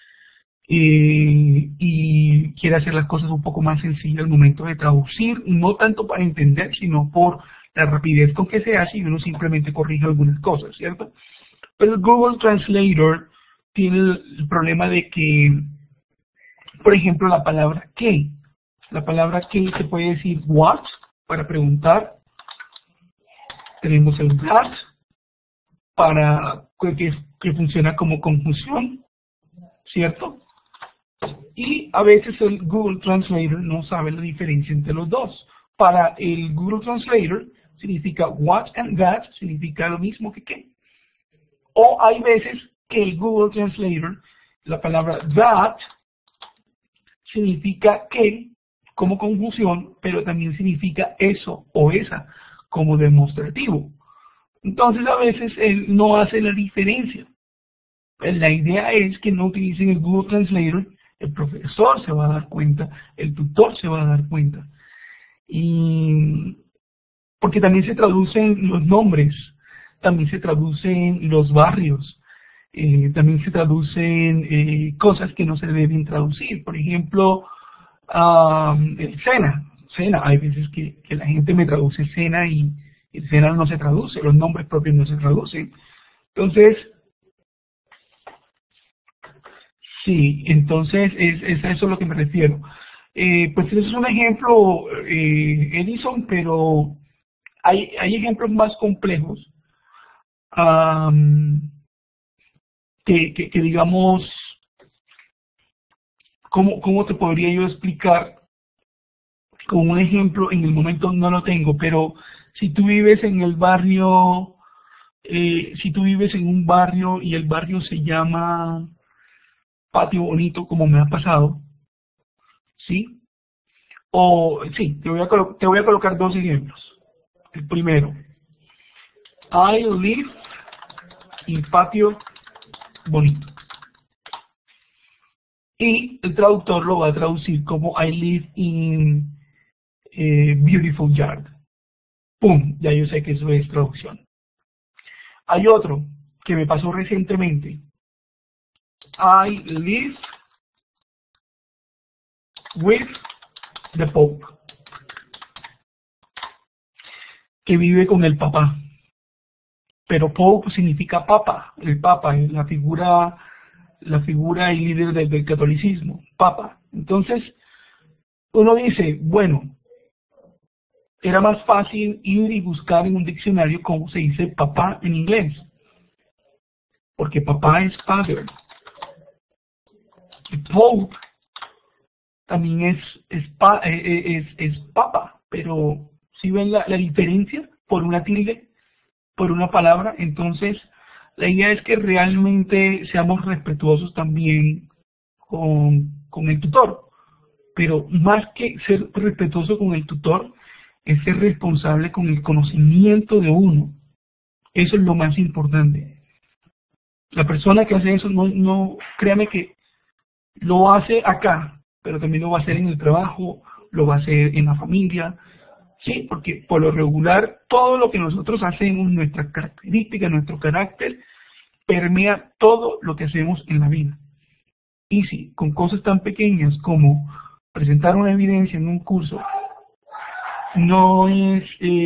y quiere hacer las cosas un poco más sencillas al momento de traducir, no tanto para entender, sino por la rapidez con que se hace y uno simplemente corrige algunas cosas, ¿cierto? Pero el Google Translator tiene el problema de que, por ejemplo, la palabra que se puede decir what para preguntar, tenemos el that para que funciona como conjunción, ¿cierto? Y a veces el Google Translator no sabe la diferencia entre los dos. Para el Google Translator significa what and that significa lo mismo que qué. O hay veces que el Google Translator, la palabra that significa que como conjunción, pero también significa eso o esa como demostrativo. Entonces a veces él no hace la diferencia. La idea es que no utilicen el Google Translator. El profesor se va a dar cuenta, el tutor se va a dar cuenta. Y porque también se traducen los nombres, también se traducen los barrios, también se traducen cosas que no se deben traducir. Por ejemplo, el Sena. Hay veces que la gente me traduce Sena y el Sena no se traduce, los nombres propios no se traducen. Entonces, sí, entonces es a eso a lo que me refiero. Pues eso es un ejemplo, Edison, pero hay ejemplos más complejos que digamos, ¿cómo te podría yo explicar? Con un ejemplo, en el momento no lo tengo, pero si tú vives en el barrio, si tú vives en un barrio y el barrio se llama Patio Bonito, como me ha pasado, ¿sí? O, sí, te voy a colocar dos ejemplos. El primero, I live in Patio Bonito. Y el traductor lo va a traducir como I live in Beautiful Yard. ¡Pum! Ya yo sé que eso es traducción. Hay otro que me pasó recientemente. I live with the Pope. Que vive con el Papa. Pero Pope significa Papa. El Papa es la figura y líder del catolicismo. Papa. Entonces, uno dice, bueno, era más fácil ir y buscar en un diccionario cómo se dice papá en inglés. porque papá es father. Y Pope también es papa, pero si ven la diferencia por una tilde, por una palabra, entonces la idea es que realmente seamos respetuosos también con el tutor, pero más que ser respetuoso con el tutor, es ser responsable con el conocimiento de uno. Eso es lo más importante. La persona que hace eso, no créame que lo hace acá, pero también lo va a hacer en el trabajo, lo va a hacer en la familia, sí, porque por lo regular todo lo que nosotros hacemos, nuestra característica, nuestro carácter, permea todo lo que hacemos en la vida. Y sí, con cosas tan pequeñas como presentar una evidencia en un curso, no es,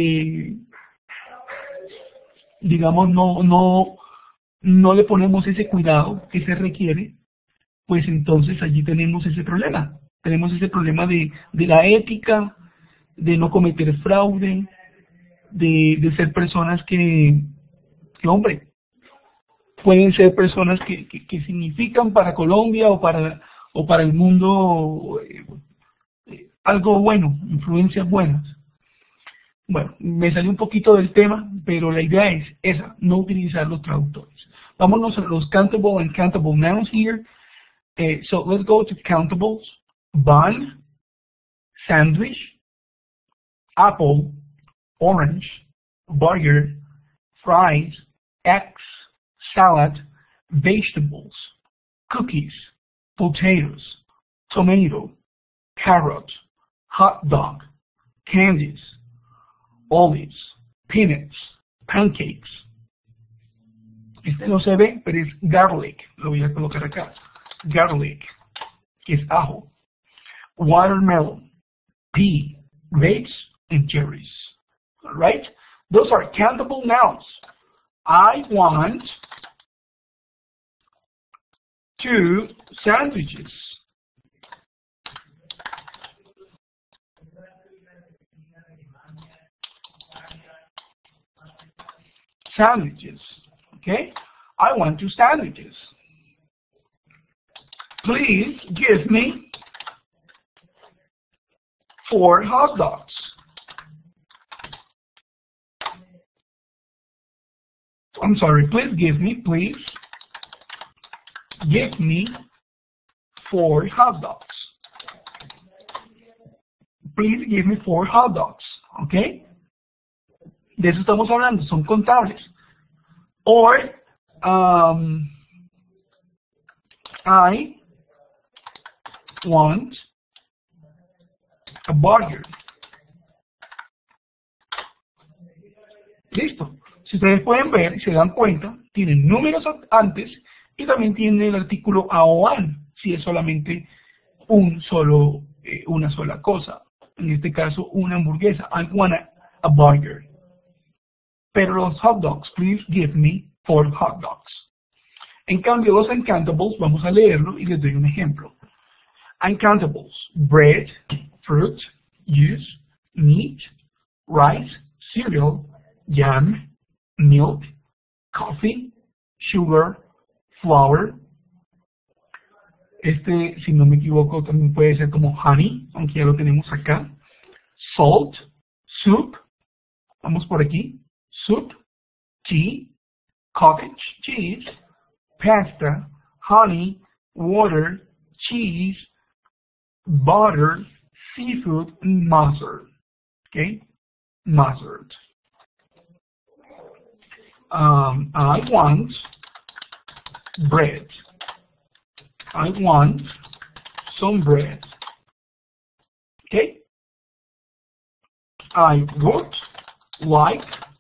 digamos, no le ponemos ese cuidado que se requiere, pues entonces allí tenemos ese problema. Tenemos ese problema de la ética, de no cometer fraude, de ser personas que hombre, pueden ser personas que significan para Colombia o para el mundo algo bueno, influencias buenas. Bueno, me salió un poquito del tema, pero la idea es esa, no utilizar los traductores. Vámonos a los countable and countable nouns here. So let's go to countables. Bun, sandwich, apple, orange, burger, fries, eggs, salad, vegetables, cookies, potatoes, tomato, carrot, hot dog, candies, olives, peanuts, pancakes. Este no se ve, pero es garlic. Lo voy a colocar acá. Garlic, que es ajo. Watermelon, pea, grapes, and cherries. All right? Those are countable nouns. I want 2 sandwiches. Sandwiches. Okay? I want 2 sandwiches. Please give me 4 hot dogs. I'm sorry, please give me 4 hot dogs. Please give me 4 hot dogs. Okay? De eso estamos hablando, son contables. Or, I want a burger. Listo. Si ustedes pueden ver, se dan cuenta, tienen números antes y también tiene el artículo a o an, si es solamente una sola cosa. En este caso, una hamburguesa. I want a burger. Pero los hot dogs, please give me 4 hot dogs. En cambio, los uncountables, vamos a leerlo y les doy un ejemplo. Uncountables: bread, fruit, juice, meat, rice, cereal, jam, milk, coffee, sugar, flour. Este, si no me equivoco, también puede ser como honey, aunque ya lo tenemos acá. Salt, soup, vamos por aquí. Soup, tea, cottage cheese, pasta, honey, water, cheese, butter, seafood, and mustard. Okay? Mustard. I want bread. I want some bread. Okay? I would like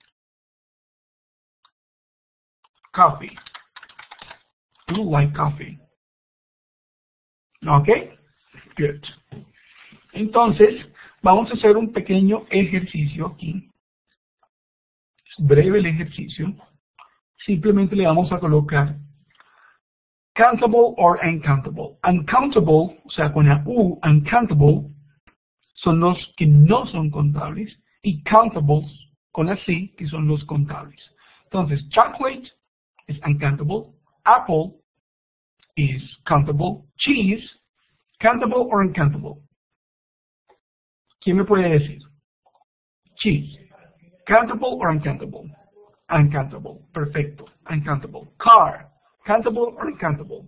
coffee. I would like coffee. Okay? Good. Entonces, vamos a hacer un pequeño ejercicio aquí. Es breve el ejercicio. Simplemente le vamos a colocar countable or uncountable. Uncountable, o sea, con la U, uncountable, son los que no son contables, y countables, con la C, que son los contables. Entonces, chocolate es uncountable, Apple is countable. Cheese, countable or uncountable? ¿Quién me puede decir? Cheese, countable or uncountable? Uncountable. Perfecto. Uncountable. Car, countable or uncountable?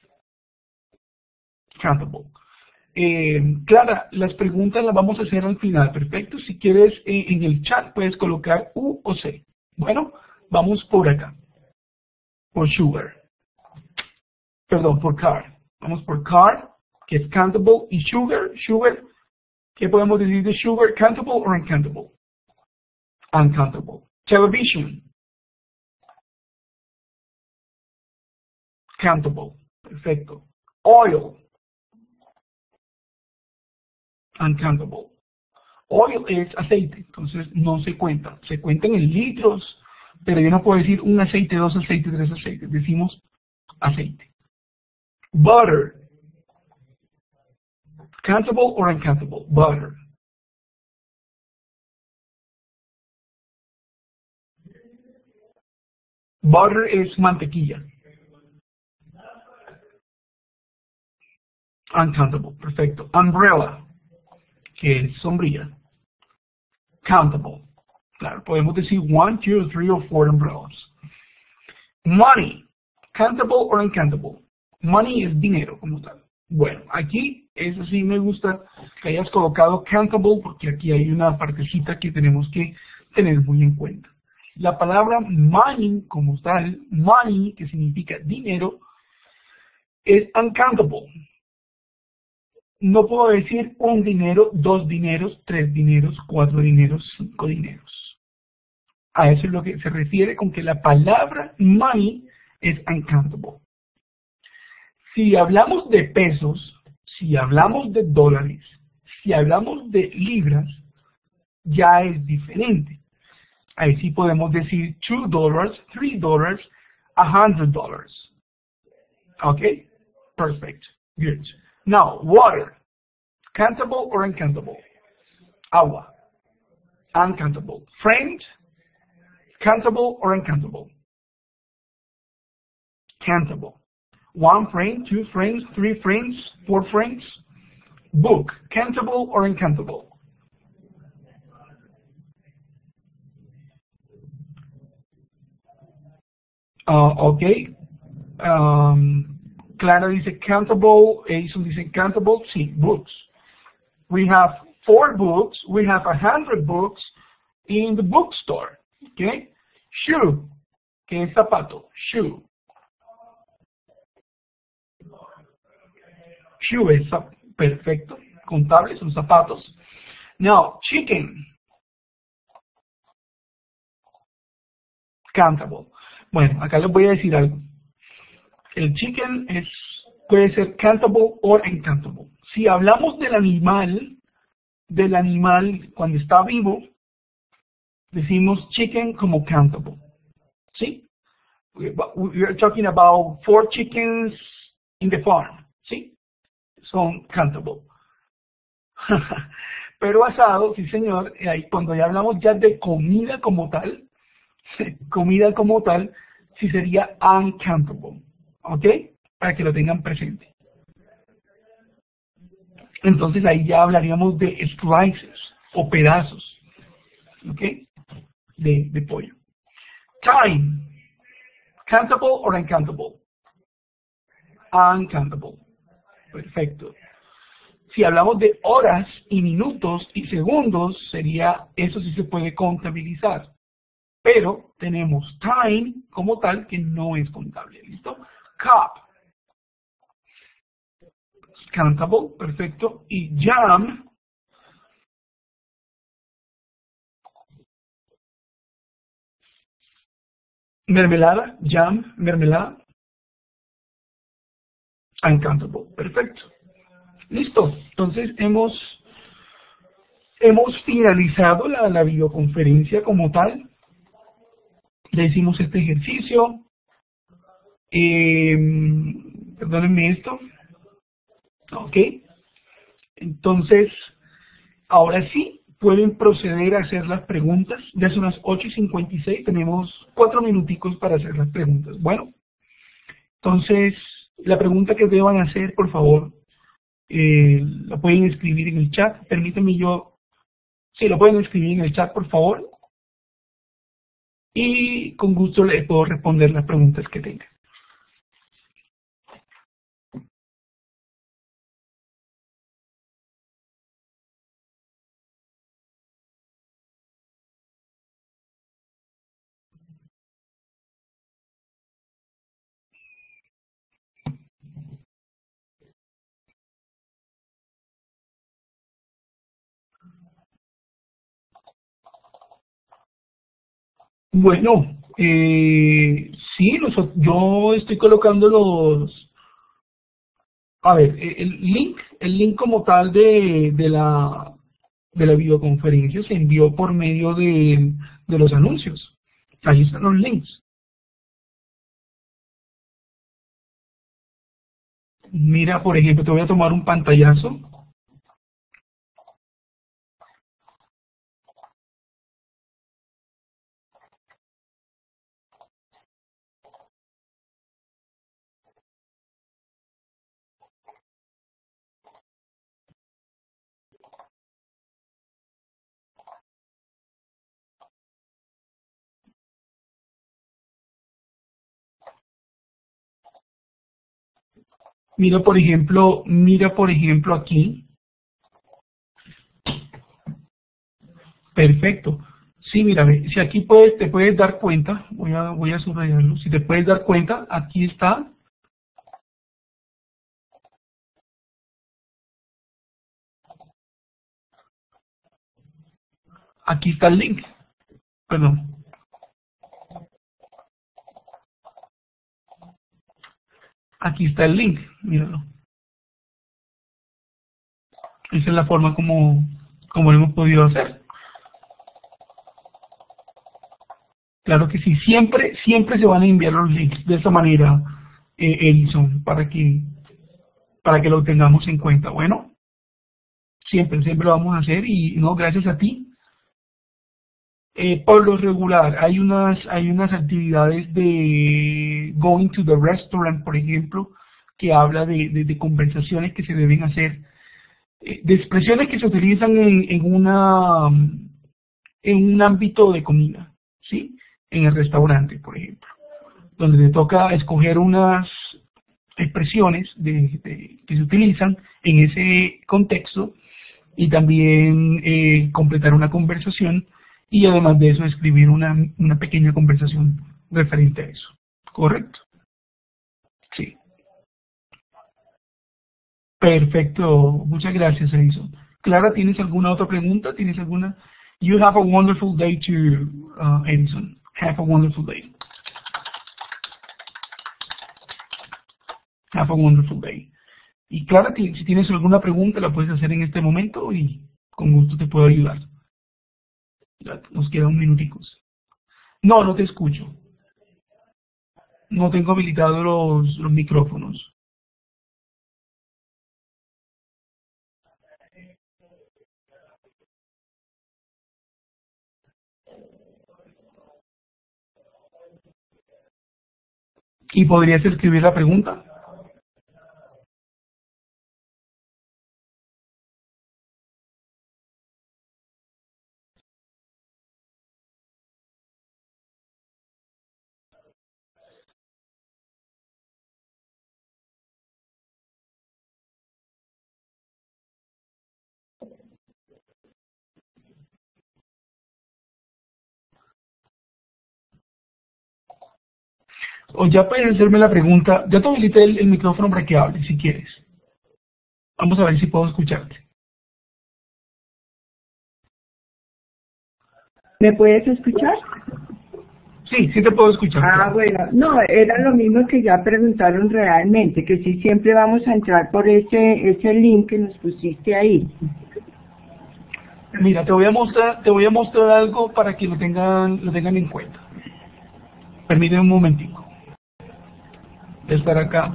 Countable. Clara, las preguntas las vamos a hacer al final. Perfecto. Si quieres en el chat puedes colocar U o C. Bueno, vamos por acá. Por sugar. Perdón, por car. Vamos por car, que es countable, y sugar. Sugar, ¿qué podemos decir de sugar? Countable or uncountable? Uncountable. Television. Countable. Perfecto. Oil. Uncountable. Oil es aceite, entonces no se cuenta. Se cuentan en litros, pero yo no puedo decir un aceite, dos aceites, tres aceites. Decimos aceite. Butter. Countable or uncountable? Butter. Butter es mantequilla. Uncountable. Perfecto. Umbrella, que es sombrilla. Countable. Claro, podemos decir 1, 2, 3 o 4 umbrellas. Money. Countable or uncountable? Money es dinero como tal. Bueno, aquí, eso sí me gusta que hayas colocado countable, porque aquí hay una partecita que tenemos que tener muy en cuenta. La palabra money como tal, money, que significa dinero, es uncountable. No puedo decir un dinero, dos dineros, tres dineros, cuatro dineros, cinco dineros. A eso es lo que se refiere con que la palabra money es uncountable. Si hablamos de pesos, si hablamos de dólares, si hablamos de libras, ya es diferente. Ahí sí podemos decir $2, $3, $100. ¿Ok? Perfect. Good. Now, water. Countable or uncountable? Agua. Uncountable. Friend. Countable or uncountable? Countable. 1 friend, 2 friends, 3 friends, 4 friends. Book. Countable or uncountable? Okay. Clara dice countable, Edison dice countable, sí, books. We have 4 books, we have 100 books in the bookstore, okay? Shoe, que es zapato, shoe. Shoe es perfecto, contable, son zapatos. Now, chicken, countable. Bueno, acá les voy a decir algo. El chicken puede ser countable o uncountable. Si hablamos del animal cuando está vivo, decimos chicken como countable. ¿Sí? We are talking about 4 chickens in the farm. ¿Sí? Son countable. Pero asado, sí señor, cuando ya hablamos ya de comida como tal, sí sería uncountable. ¿Ok? Para que lo tengan presente. Entonces ahí ya hablaríamos de slices o pedazos. ¿Ok? De pollo. Time. Countable or uncountable? Uncountable. Perfecto. Si hablamos de horas y minutos y segundos, eso sí se puede contabilizar. Pero tenemos time como tal que no es contable. ¿Listo? Cup. Countable, perfecto. Y jam. Mermelada, jam, mermelada. Uncountable, perfecto. Listo. Entonces hemos finalizado la videoconferencia como tal. Le hicimos este ejercicio. Perdónenme esto. Ok. Entonces, ahora sí, pueden proceder a hacer las preguntas. Ya son las 8:56, tenemos 4 minuticos para hacer las preguntas. Bueno, Entonces, la pregunta que deban hacer, por favor, la pueden escribir en el chat. Permíteme sí, lo pueden escribir en el chat, por favor. Y con gusto le puedo responder las preguntas que tengan. Bueno, sí, yo estoy colocando a ver, el link como tal de la videoconferencia se envió por medio de los anuncios. Ahí están los links. Mira, por ejemplo, te voy a tomar un pantallazo. Mira por ejemplo aquí. Perfecto. Sí, mira, ve, si aquí te puedes dar cuenta, voy a subrayarlo, si te puedes dar cuenta, aquí está el link, perdón, aquí está el link, míralo. Esa es la forma como lo hemos podido hacer. Claro que sí, siempre se van a enviar los links de esa manera, Edison, para que lo tengamos en cuenta. Bueno, siempre lo vamos a hacer y no, gracias a ti. Por lo regular, hay unas actividades de going to the restaurant, por ejemplo, que habla de conversaciones que se deben hacer, de expresiones que se utilizan en un ámbito de comida, ¿sí? En el restaurante, por ejemplo, donde te toca escoger unas expresiones que se utilizan en ese contexto y también completar una conversación y además de eso escribir una pequeña conversación referente a eso. ¿Correcto? Sí. Perfecto. Muchas gracias, Edison. Clara, ¿tienes alguna otra pregunta? ¿Tienes alguna? You have a wonderful day too, Edison. Have a wonderful day. Have a wonderful day. Y Clara, si tienes alguna pregunta, la puedes hacer en este momento y con gusto te puedo ayudar. Ya nos queda un minutico. No, no te escucho. No tengo habilitados los micrófonos. ¿Y podrías escribir la pregunta? O ya puedes hacerme la pregunta. Ya te habilité el micrófono para que hables, si quieres. Vamos a ver si puedo escucharte. ¿Me puedes escuchar? Sí, sí te puedo escuchar. Ah, bueno, no, era lo mismo que ya preguntaron realmente, que si siempre vamos a entrar por ese link que nos pusiste ahí. Mira, te voy a mostrar algo para que lo tengan en cuenta. Permíteme un momentico. De estar acá.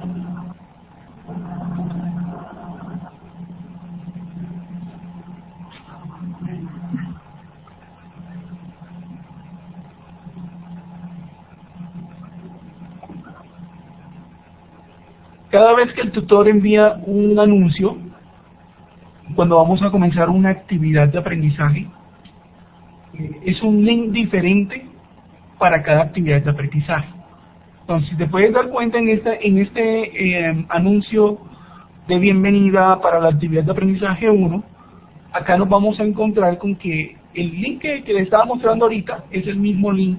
Cada vez que el tutor envía un anuncio, cuando vamos a comenzar una actividad de aprendizaje, es un link diferente para cada actividad de aprendizaje. Entonces, si te puedes dar cuenta en este anuncio de bienvenida para la actividad de aprendizaje 1, acá nos vamos a encontrar con que el link que les estaba mostrando ahorita es el mismo link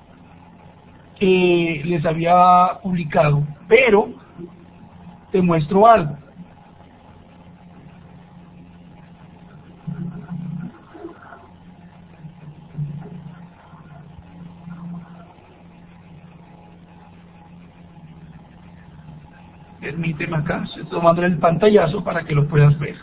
que les había publicado, pero te muestro algo. Permíteme acá, estoy tomando el pantallazo para que lo puedas ver.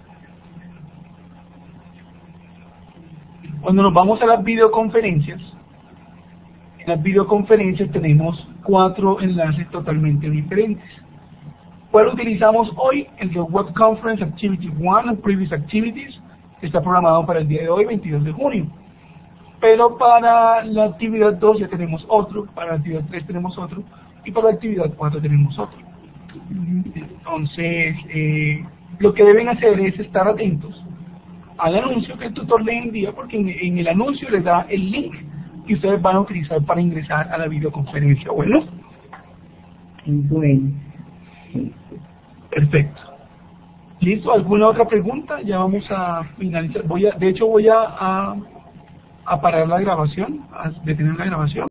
Cuando nos vamos a las videoconferencias, en las videoconferencias tenemos 4 enlaces totalmente diferentes. ¿Cuál utilizamos hoy? El de Web Conference Activity 1 and Previous Activities, que está programado para el día de hoy, 22 de junio. Pero para la actividad 2 ya tenemos otro, para la actividad 3 tenemos otro, y para la actividad 4 tenemos otro. Entonces, lo que deben hacer es estar atentos al anuncio que el tutor le envía, porque en el anuncio les da el link que ustedes van a utilizar para ingresar a la videoconferencia. Bueno. Bueno. Perfecto. ¿Listo? ¿Alguna otra pregunta? Ya vamos a finalizar. De hecho voy a parar la grabación, a detener la grabación.